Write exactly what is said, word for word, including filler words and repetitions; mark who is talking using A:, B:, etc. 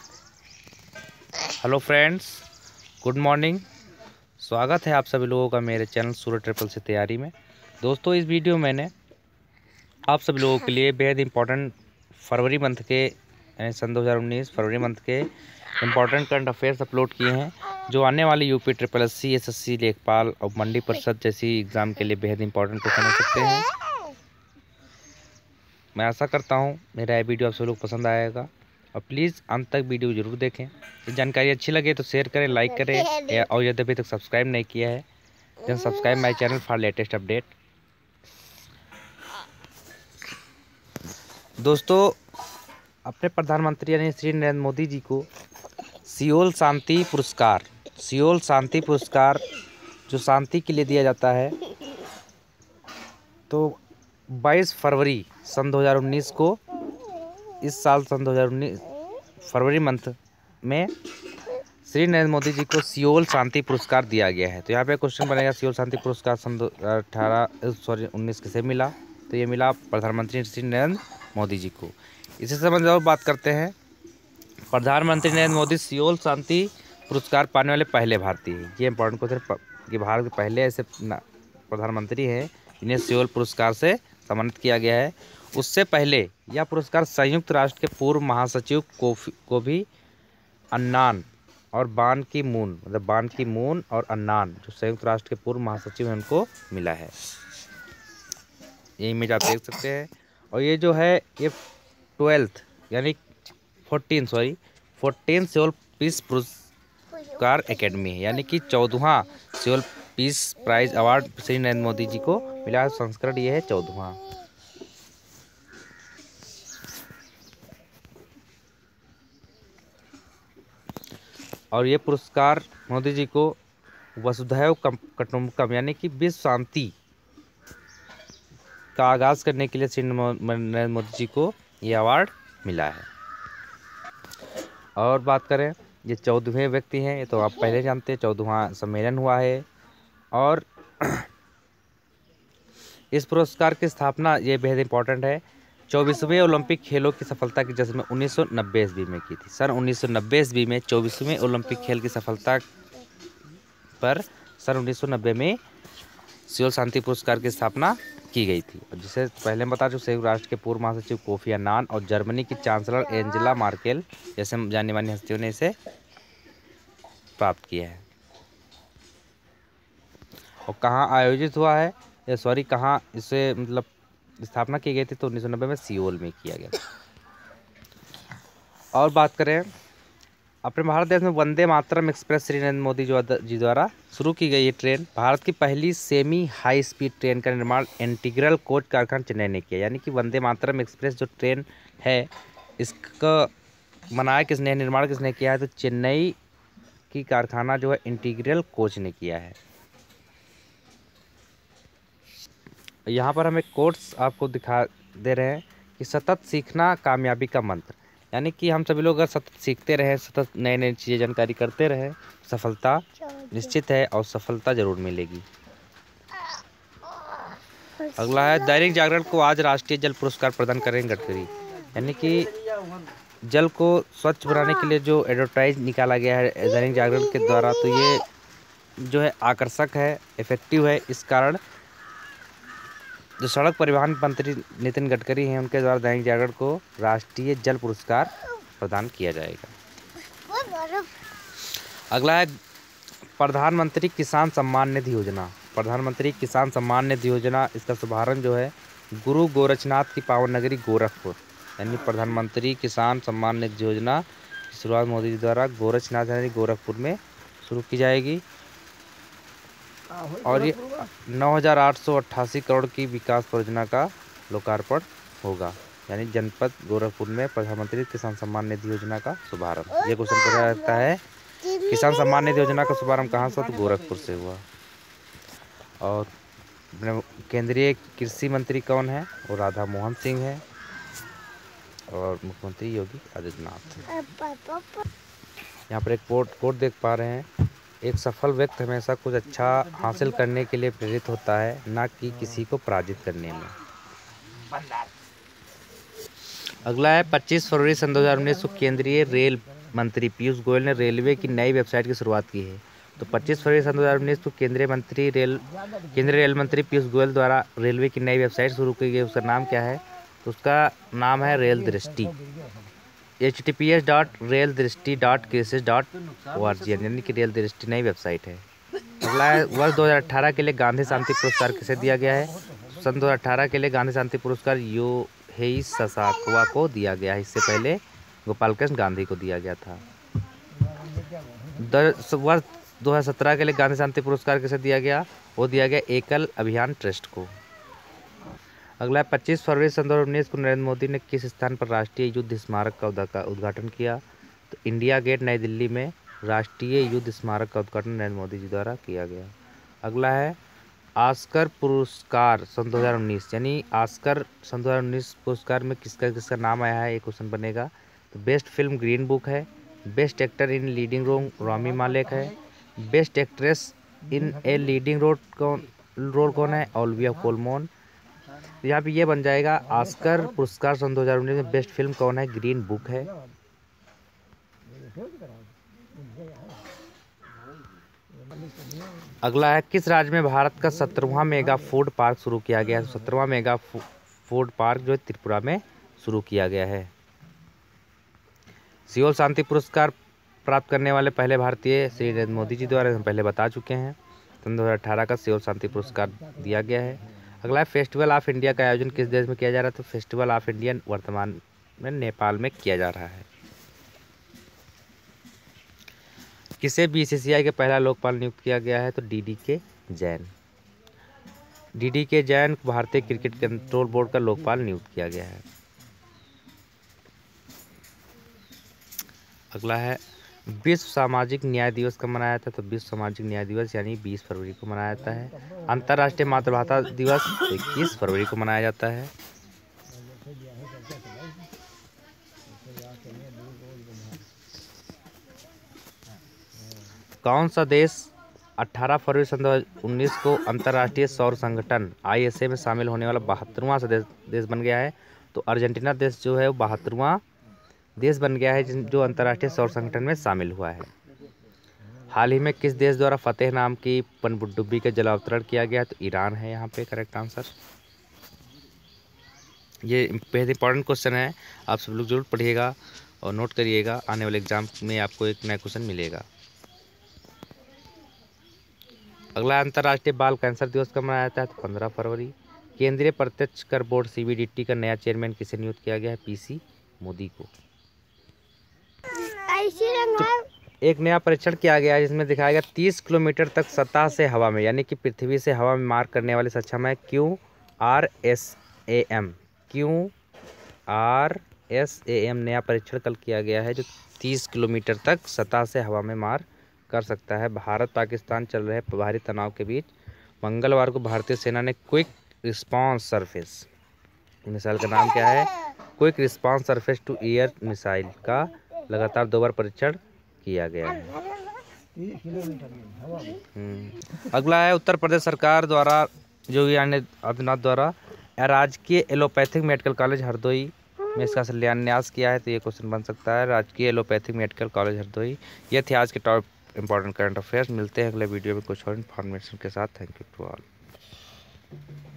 A: Hello friends, good morning. स्वागत है आप सभी लोगों का मेरे चैनल सूरज ट्रिपल से तैयारी में। दोस्तों, इस वीडियो में मैंने आप सभी लोगों के लिए बेहद इम्पोर्टेंट फरवरी मंथ के यानी सन दो हज़ार उन्नीस फरवरी मंथ के इम्पोर्टेंट करंट अफेयर्स अपलोड किए हैं, जो आने वाली UP triple S C, S S C, लेखपाल और मंडी परिषद जैसी एग्ज़ाम के लिए बेहद इंपॉर्टेंट क्वेश्चन हो सकते हैं। मैं आशा करता हूँ मेरा ये वीडियो आप सभी लोग पसंद आएगा और प्लीज़ अंत तक वीडियो ज़रूर देखें। ये जानकारी अच्छी लगे तो शेयर करें, लाइक करें, और यदि अभी तक सब्सक्राइब नहीं किया है तो subscribe my channel for latest update. दोस्तों, अपने प्रधानमंत्री यानी श्री नरेंद्र मोदी जी को सियोल शांति पुरस्कार सियोल शांति पुरस्कार जो शांति के लिए दिया जाता है, तो बाईस फरवरी सन दो हज़ार उन्नीस को इस साल सन दो हज़ार उन्नीस फरवरी मंथ में श्री नरेंद्र मोदी जी को सियोल शांति पुरस्कार दिया गया है। तो यहाँ पे क्वेश्चन बनेगा, सियोल शांति पुरस्कार सन दो अठारह सॉरी उन्नीस किसे मिला? तो ये मिला प्रधानमंत्री श्री नरेंद्र मोदी जी को। इसी संबंध में बात करते हैं। प्रधानमंत्री नरेंद्र मोदी सियोल शांति पुरस्कार पाने वाले पहले भारतीय हैं। ये इंपॉर्टेंट क्वेश्चन कि भारत के पहले ऐसे प्रधानमंत्री हैं जिन्हें सियोल पुरस्कार से सम्मानित किया गया है। उससे पहले यह पुरस्कार संयुक्त राष्ट्र के पूर्व महासचिव कोफी अन्नान और बान की मून मतलब बान की मून और अन्नान जो संयुक्त राष्ट्र के पूर्व महासचिव हैं उनको मिला है। ये इमेज आप देख सकते हैं। और ये जो है ये ट्वेल्थ यानी fourteen sorry fourteen Seoul peace पुरस्कार एकेडमी है, यानी कि चौदहवां Seoul peace prize award Shri Narendra Modi ji को मिला है। संस्करण ये है चौदहवां। और ये पुरस्कार मोदी जी को वसुधैव कुटुंबकम यानी कि विश्व शांति का आगाज़ करने के लिए श्री नरेंद्र मोदी जी को ये अवार्ड मिला है। और बात करें, ये चौदहवें व्यक्ति हैं, ये तो आप पहले जानते हैं, चौदहवां सम्मेलन हुआ है। और इस पुरस्कार की स्थापना ये बेहद इंपॉर्टेंट है, चौबीसवें ओलंपिक खेलों की सफलता की जश्न में उन्नीस सौ नब्बे ईस्वी में की थी। सन उन्नीस सौ नब्बे ईस्वी में चौबीसवें ओलंपिक खेल की सफलता पर सन उन्नीस सौ नब्बे में सियोल शांति पुरस्कार की स्थापना की गई थी। और जिसे पहले बता चुके, संयुक्त राष्ट्र के पूर्व महासचिव कोफी अन्नान और जर्मनी की चांसलर एंजेला मार्केल जैसे जानी मानी हस्तियों ने इसे प्राप्त किया है। और कहाँ आयोजित हुआ है, या सॉरी कहाँ इसे मतलब स्थापना की गई थी, तो उन्नीस सौ नब्बे में सियोल में किया गया। और बात करें, अपने भारत देश में वंदे मातरम एक्सप्रेस श्री नरेंद्र मोदी जी द्वारा शुरू की गई ये ट्रेन भारत की पहली सेमी हाई स्पीड ट्रेन का निर्माण इंटीग्रल कोच कारखाना चेन्नई ने किया। यानी कि वंदे मातरम एक्सप्रेस जो ट्रेन है, इसका बनाया किसने, निर्माण किसने किया है? तो चेन्नई की कारखाना जो है इंटीग्रल कोच ने किया है। यहाँ पर हम एक कोट्स आपको दिखा दे रहे हैं कि सतत सीखना कामयाबी का मंत्र, यानी कि हम सभी लोग अगर सतत सीखते रहें, सतत नए नई चीज़ें जानकारी करते रहें, सफलता निश्चित है और सफलता जरूर मिलेगी। अगला है, दैनिक जागरण को आज राष्ट्रीय जल पुरस्कार प्रदान करेंगे गडकरी। यानी कि जल को स्वच्छ बनाने के लिए जो एडवर्टाइज निकाला गया है दैनिक जागरण के द्वारा, तो ये जो है आकर्षक है, इफेक्टिव है। इस कारण जो सड़क परिवहन मंत्री नितिन गडकरी हैं, उनके द्वारा दैनिक जागरण को राष्ट्रीय जल पुरस्कार प्रदान किया जाएगा। अगला है प्रधानमंत्री किसान सम्मान निधि योजना। प्रधानमंत्री किसान सम्मान निधि योजना, इसका शुभारंभ जो है गुरु गोरखनाथ की पावन नगरी गोरखपुर, यानी प्रधानमंत्री किसान सम्मान निधि योजना की शुरुआत मोदी जी द्वारा गोरखनाथ यानी गोरखपुर में शुरू की जाएगी। और ये नौ हज़ार आठ सौ अट्ठासी करोड़ की विकास परियोजना का लोकार्पण होगा। यानी जनपद गोरखपुर में प्रधानमंत्री किसान सम्मान निधि योजना का शुभारंभ। ये क्वेश्चन पूछा जाता है, किसान सम्मान निधि योजना का शुभारंभ कहाँ से? तो गोरखपुर से हुआ। और केंद्रीय कृषि मंत्री कौन है? वो राधा मोहन सिंह है। और मुख्यमंत्री योगी आदित्यनाथ। यहाँ पर एक कोट कोट देख पा रहे हैं, एक सफल व्यक्ति हमेशा कुछ अच्छा हासिल करने के लिए प्रेरित होता है, ना कि किसी को पराजित करने में। अगला है पच्चीस फरवरी सन दो हज़ार उन्नीस को केंद्रीय रेल मंत्री पीयूष गोयल ने रेलवे की नई वेबसाइट की शुरुआत की है? तो पच्चीस फरवरी सन दो हज़ार उन्नीस को केंद्रीय मंत्री रेल केंद्रीय रेल मंत्री पीयूष गोयल द्वारा रेलवे की नई वेबसाइट शुरू की गई। उसका नाम क्या है? तो उसका नाम है rail Drishti. H T P S dot rail Drishti dot crisis dot O R G यानी कि रेल दृष्टि नई वेबसाइट है। अगला है, वर्ष दो हज़ार अठारह के लिए गांधी शांति पुरस्कार किसे दिया गया है? सन दो हज़ार अठारह के लिए गांधी शांति पुरस्कार योहेई ससाकावा को दिया गया है। इससे पहले गोपाल कृष्ण गांधी को दिया गया था। वर्ष दो हज़ार सत्रह के लिए गांधी शांति पुरस्कार किसे दिया गया? वो दिया गया एकल अभियान ट्रस्ट को। अगला पच्चीस फरवरी सन दो हज़ार उन्नीस को नरेंद्र मोदी ने किस स्थान पर राष्ट्रीय युद्ध स्मारक का उद्घाटन किया? तो इंडिया गेट नई दिल्ली में राष्ट्रीय युद्ध स्मारक का उद्घाटन नरेंद्र मोदी जी द्वारा किया गया। अगला है, ऑस्कर पुरस्कार सन दो हज़ार उन्नीस यानी ऑस्कर सन दो हज़ार उन्नीस पुरस्कार में किसका किसका नाम आया है? एक क्वेश्चन बनेगा। तो बेस्ट फिल्म ग्रीन बुक है, best actor in leading role Rami Malek है, best actress in a leading role कौन रोल कौन है? Olivia Colman. यहाँ पे ये बन जाएगा ऑस्कर पुरस्कार सन दो हज़ार उन्नीस में बेस्ट फिल्म कौन है? ग्रीन बुक है। अगला है, किस राज्य में भारत का सत्रहवां मेगा फूड पार्क शुरू किया गया है? सत्रहवां मेगा फूड पार्क जो है त्रिपुरा में शुरू किया गया है। सियोल शांति पुरस्कार प्राप्त करने वाले पहले भारतीय श्री नरेंद्र मोदी जी द्वारा हम पहले बता चुके हैं। सन दो हज़ार अठारह का सियोल शांति पुरस्कार दिया गया है। अगला है, फेस्टिवल ऑफ इंडिया का आयोजन किस देश में किया जा रहा है? तो फेस्टिवल ऑफ इंडिया वर्तमान में नेपाल में किया जा रहा है। किसे बी सी सी आई के पहला लोकपाल नियुक्त किया गया है? तो डी डी के जैन। डी डी के जैन को भारतीय क्रिकेट कंट्रोल बोर्ड का लोकपाल नियुक्त किया गया है। अगला है, विश्व सामाजिक न्याय दिवस कब मनाया जाता है? तो विश्व सामाजिक न्याय दिवस यानी बीस फरवरी को मनाया जाता है। अंतर्राष्ट्रीय मातृभाषा दिवस इक्कीस फरवरी को मनाया जाता है। कौन सा देश अठारह फरवरी सन दो हज़ार उन्नीस को अंतर्राष्ट्रीय सौर संगठन आई एस ए में शामिल होने वाला बहत्तरवां सदस्य देश बन गया है? तो अर्जेंटीना देश जो है वो बहत्तरवां देश बन गया है जो अंतर्राष्ट्रीय सौर संगठन में शामिल हुआ है। हाल ही में किस देश द्वारा फतेह नाम की पनडुब्बी का जलावतरण किया गया? तो ईरान है यहाँ पे करेक्ट आंसर। ये बेहद इंपॉर्टेंट क्वेश्चन है, आप सब लोग जरूर पढ़िएगा और नोट करिएगा, आने वाले एग्जाम में आपको एक नया क्वेश्चन मिलेगा। अगला, अंतर्राष्ट्रीय बाल कैंसर दिवस कब मनाया जाता है? तो पंद्रह फरवरी। केंद्रीय प्रत्यक्ष कर board C B D T का नया चेयरमैन किसे नियुक्त किया गया है? पी सी मोदी को। एक नया परीक्षण किया गया है जिसमें दिखाया गया तीस किलोमीटर तक सतह से हवा में यानी कि पृथ्वी से हवा में मार करने वाली सक्षम है Q R S A M. Q R S A M नया परीक्षण कल किया गया है जो तीस किलोमीटर तक सतह से हवा में मार कर सकता है। भारत पाकिस्तान चल रहे बाहरी तनाव के बीच मंगलवार को भारतीय सेना ने क्विक रिस्पांस सरफेस मिसाइल का नाम क्या है? Quick response surface to air missile का लगातार दो बार परीक्षण किया गया है। अगला है, उत्तर प्रदेश सरकार द्वारा योगी आदित्यनाथ द्वारा राजकीय एलोपैथिक मेडिकल कॉलेज हरदोई में इसका शिलान्यास किया है। तो ये क्वेश्चन बन सकता है, राजकीय एलोपैथिक मेडिकल कॉलेज हरदोई। ये थे आज के टॉप इंपॉर्टेंट करंट अफेयर्स। मिलते हैं अगले वीडियो में कुछ और इन्फॉर्मेशन के साथ। Thank you to all.